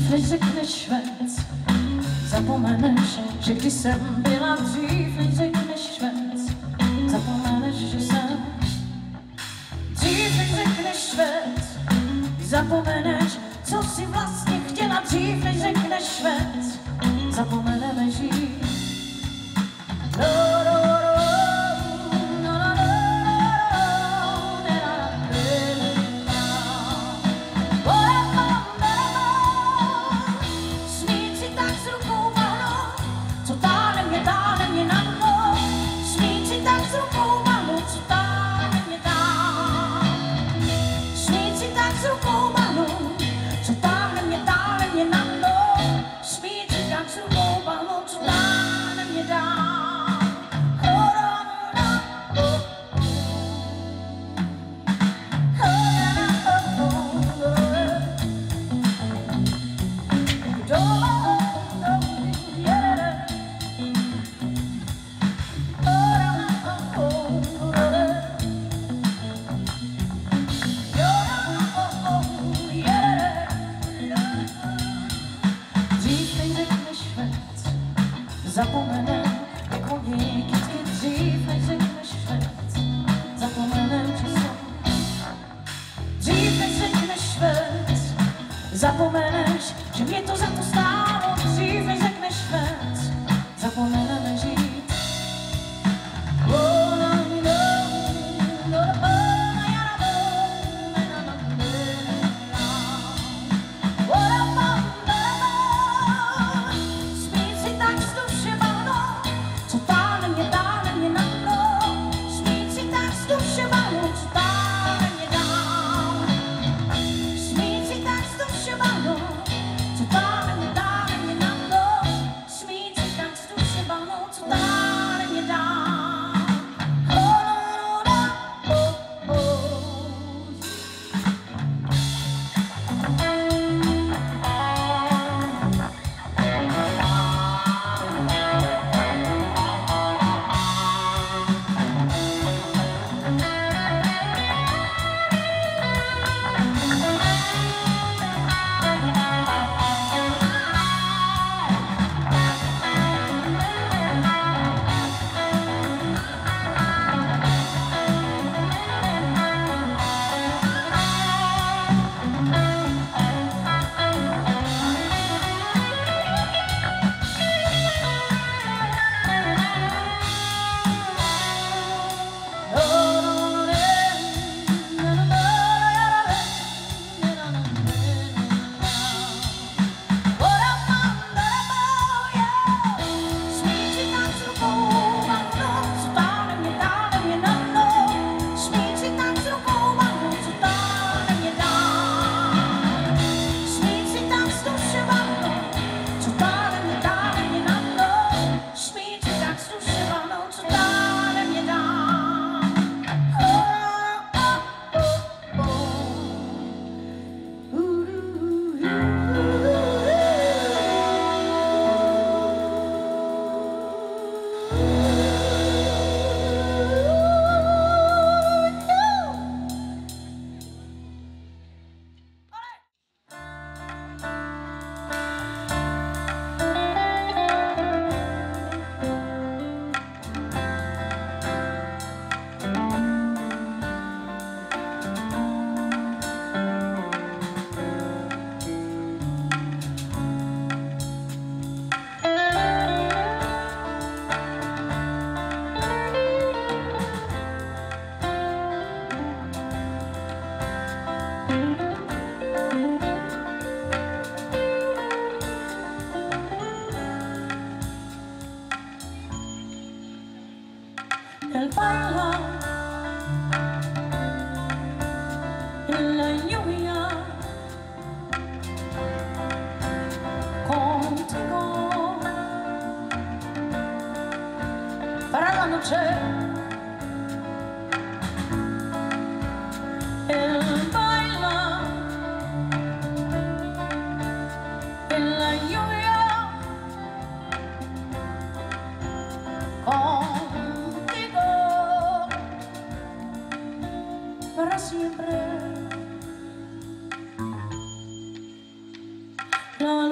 Dřív než řekneš věc, zapomeneš, že když jsem byla dřív, než řekneš věc, zapomeneš, že jsem. Dřív než řekneš věc, zapomeneš, co jsi vlastně chtěla. Dřív než řekneš věc, zapomeneme žít. Zapomene, jako díky dřív, než řekneš věc. Zapomene, že jsem. Dřív, než řekneš věc. Zapomeneš, že mě to za to stálo. Dřív, než řekneš věc. Zapomeneme žít. Él baila en la lluvia contigo para la noche. Él baila en la lluvia contigo para siempre. La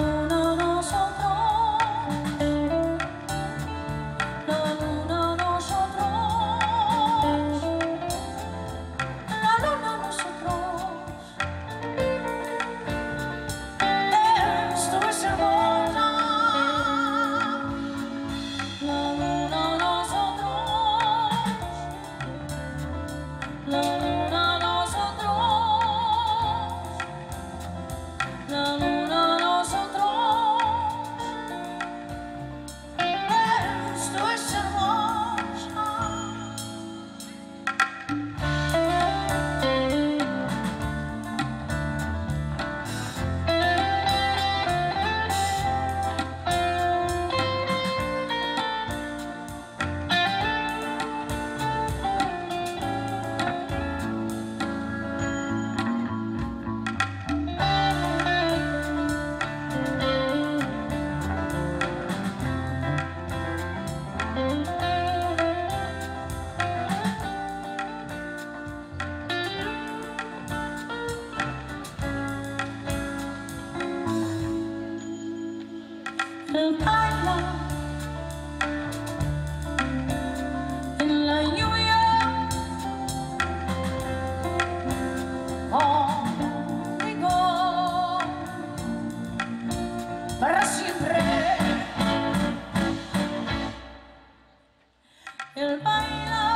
él baila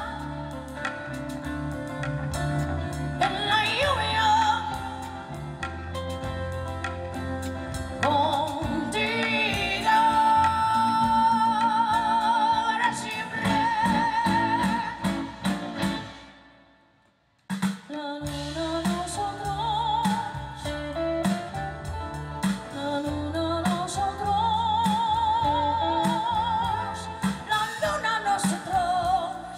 en la lluvia contigo para siempre. La luna nosotros, la luna nosotros, la luna nosotros.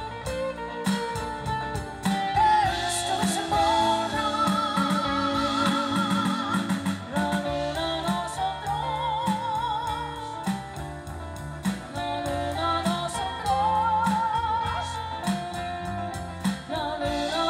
Esto es amor. La luna nosotros, la luna nosotros, la luna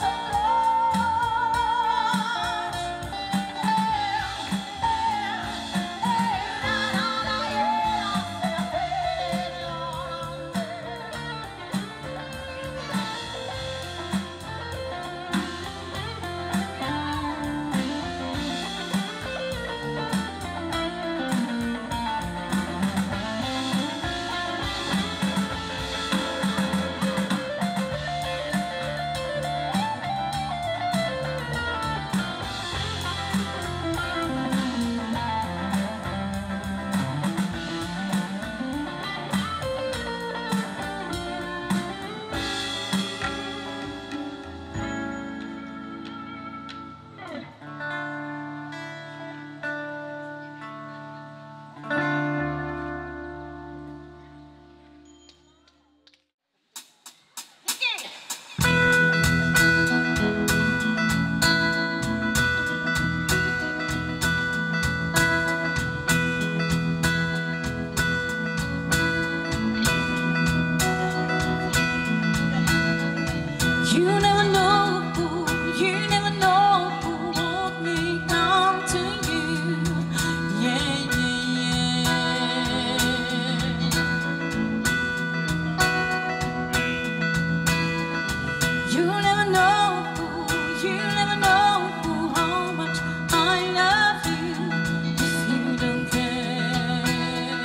You never know who won't me come to you. Yeah, yeah, yeah. You never know how much I love you if you don't care.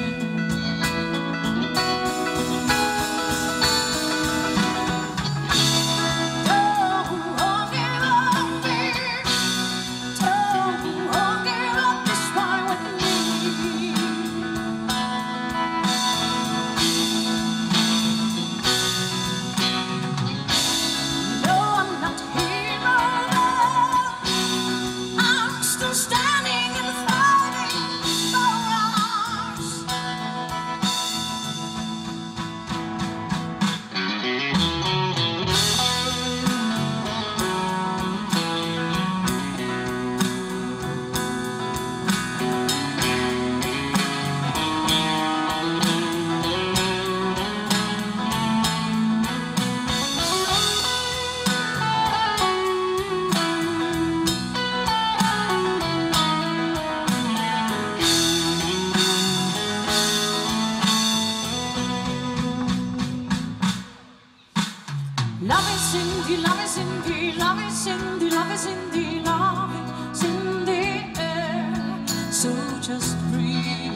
Love is Cindy, love is Cindy, love is Cindy, love is Cindy, love is in the air. So just breathe,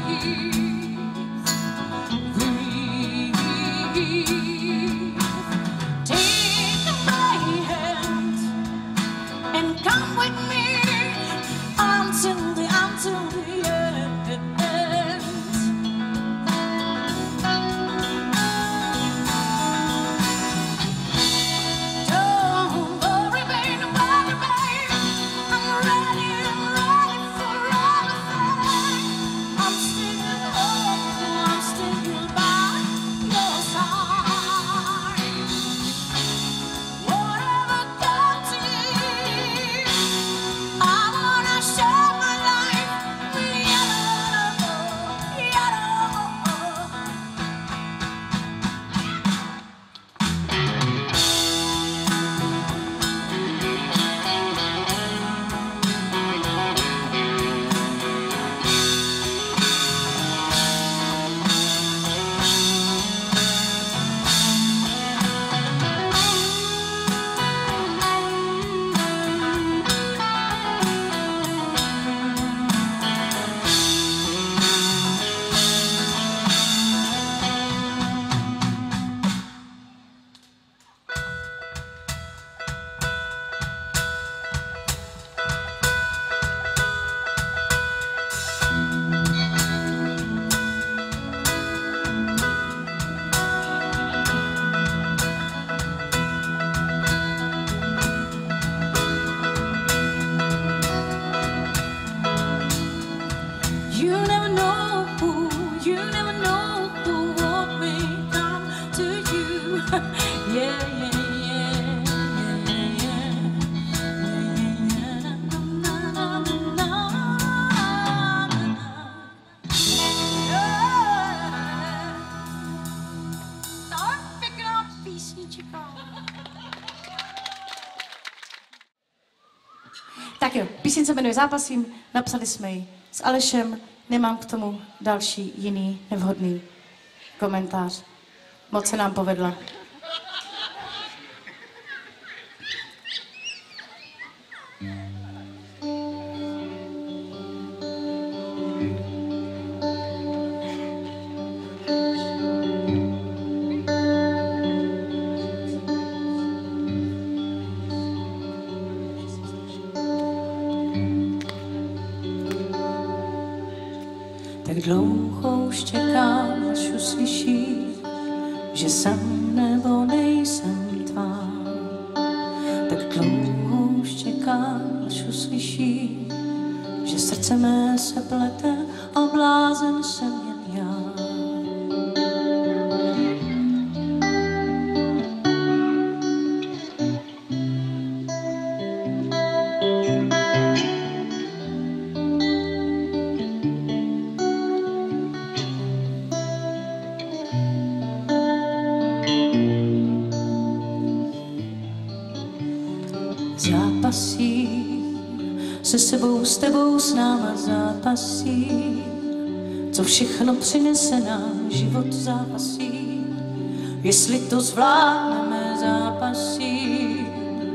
breathe. Take my hand and come with me until the end. I'm ready for everything. Tak jo, píseň se jmenuje Zápasím, napsali jsme ji s Alešem, nemám k tomu další jiný nevhodný komentář. Moc se nám povedla. Tak dlouho už čekám, až uslyší, že jsem nebo nejsem tvá. Tak dlouho už čekám, až uslyší, že srdce mé se plete a blázen jsem jen já. Zápasím se sebou, s tebou, s náma zápasím. Co všechno přinese nám život zápasím. Jestli to zvládneme zápasím.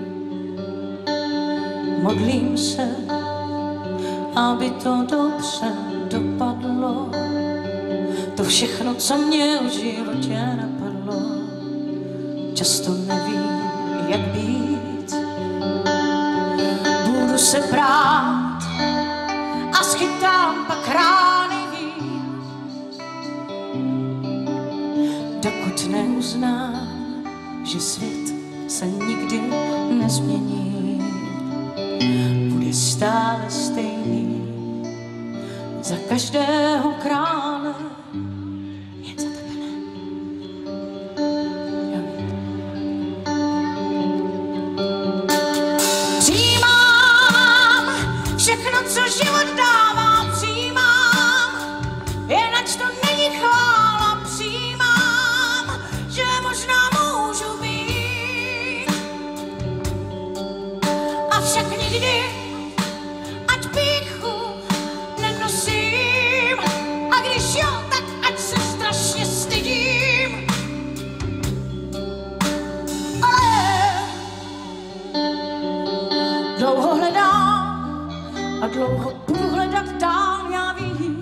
Modlím se, aby to dobře dopadlo. To všechno, co mě v životě napadlo. Často nevím, jak být. Budu se prát a schytám pak rány víc, dokud neuznám, že svět se nikdy nezmění. Bude stále stejný za každého krále. Jen za tebe ne. Všechno, co život dává, přijímám, jen ať to není chvála, přijímám, že možná můžu být. Avšak nikdy, ať pýchu nenosím, a když jo, tak ať se strašně stydím. Ale dlouho hledám a dlouho budu hledat dál, já vím.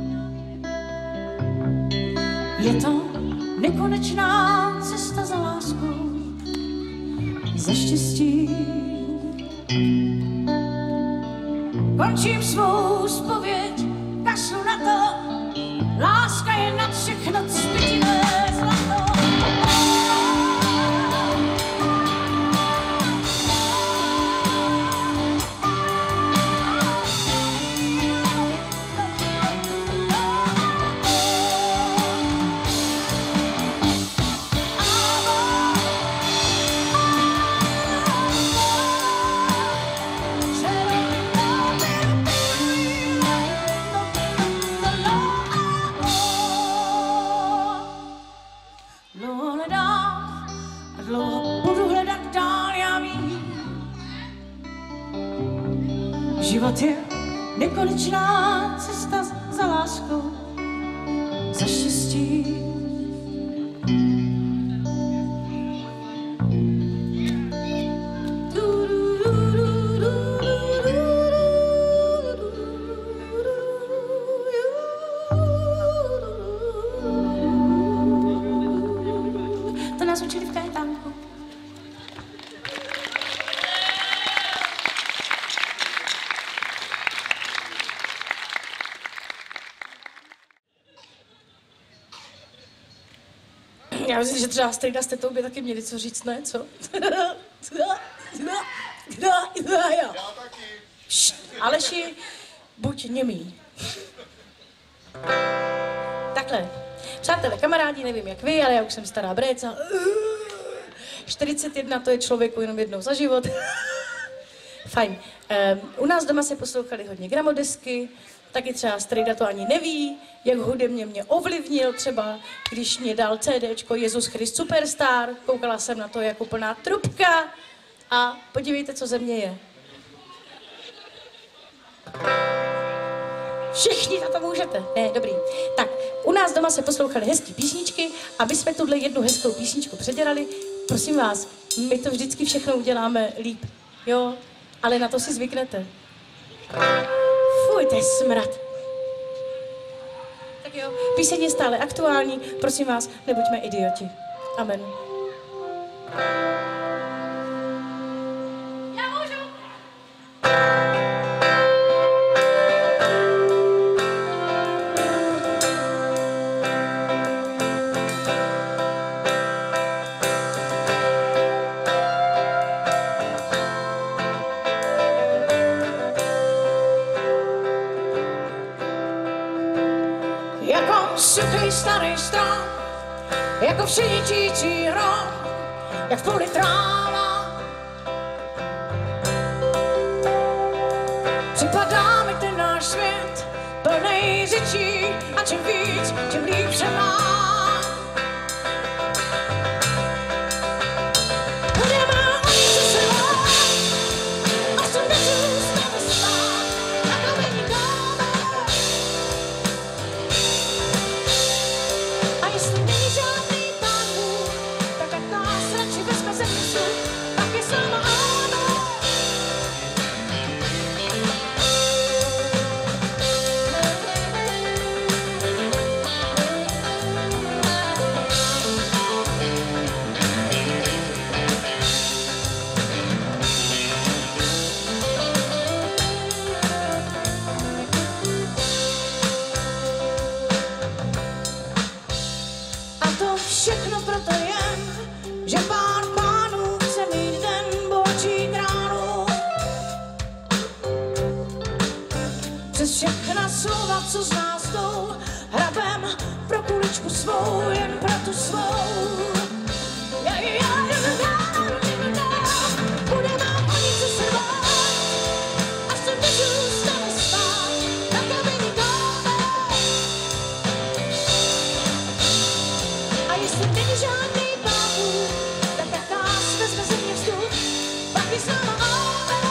Je to nekonečná cesta za láskou, za štěstí. Končím svou zpověď, kašlu na to, láska je nad všechno ctitivé zlato. Život je nekonečná cesta za láskou, za štěstí. To nás učili v Kajetánku. Já myslím, že třeba Strejda s tetou by taky měli co říct, ne? Co? Já taky. Aleši, buď němý. Takhle. Přátelé, kamarádi, nevím jak vy, ale já už jsem stará bréca. 41, to je člověku jenom jednou za život. Fajn. U nás doma se poslouchali hodně gramodesky, taky třeba Strejda to ani neví, jak hudebně mě ovlivnil třeba, když mě dal CDčko Jezus Christ Superstar, koukala jsem na to jako plná trubka a podívejte, co ze mě je. Všichni na to můžete. Ne, dobrý. Tak, u nás doma se poslouchaly hezký písničky a my jsme tuhle jednu hezkou písničku předělali. Prosím vás, my to vždycky všechno uděláme líp. Jo, ale na to si zvyknete. Fuj, to je smrad. Tak jo, píseň je stále aktuální, prosím vás, nebuďme idioti. Amen. Já můžu. Jako suchý starý strom, jako všedičící hrom, jak v poli tráva. Připadá mi ten náš svět plnej řečí a čím víc, tím líp se mám. Budeme o něco se lát a co nezůstane stát, jako by nikomu. A jestli není žádný Pán Bůh, tak ať nás radši vezme ze měsu, tak je sama Áno. A to všechno proto jen, že Pán pánů chce mít den boží králu. Přes všechna slova, co z nás jdou, hrabem pro kuličku svou, jen pro tu svou. Budeme o něco se bát, až se nezůstane stát, tak aby nikomu. A jestli není žádný Pán Bůh, tak ať nás vezme země vzduch, pak je s náma Áno.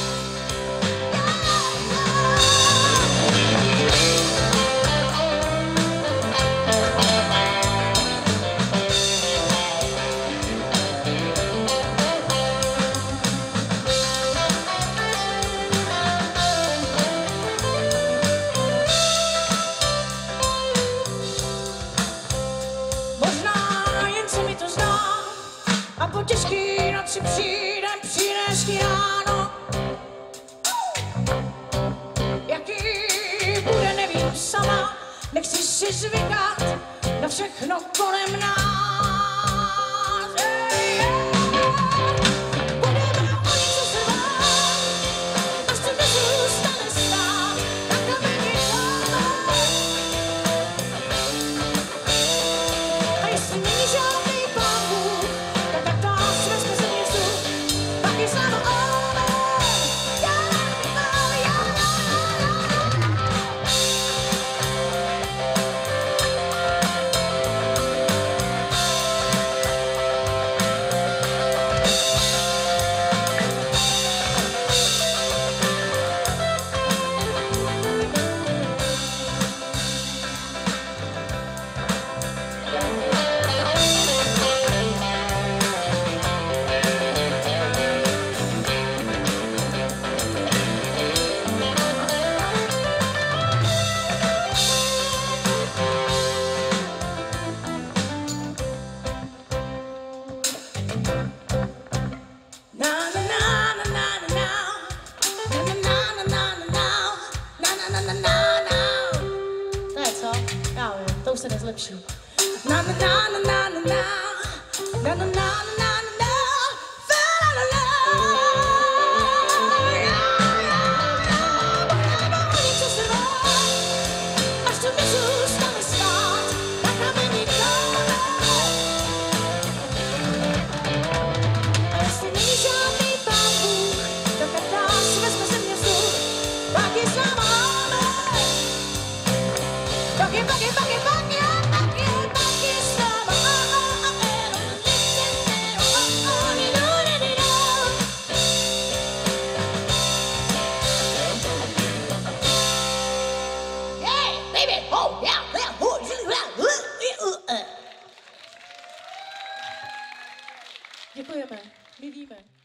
Možná jen se mi to zdá a po těžký noci přijde hezký ráno. Jaký bude, nevím sama, nechci si zvykat na všechno kolem nás. Budeme o něco se bát, až se nezůstane stát, tak aby nikomu. A jestli není žádný Pán Bůh, tak ať nás vezme země vzduch, pak je s náma Áno. To je co? Já vím, to už se nezlepší. Na na na na na na na na na na na na až to nezůstane stát, tak aby nikomu. A jestli není žádný Pán Bůh, tak ať nás vezme země vzduch, pak je s náma Áno. Pak je s náma Áno. baby, oh yeah, yeah, oh, Děkujeme, my víme.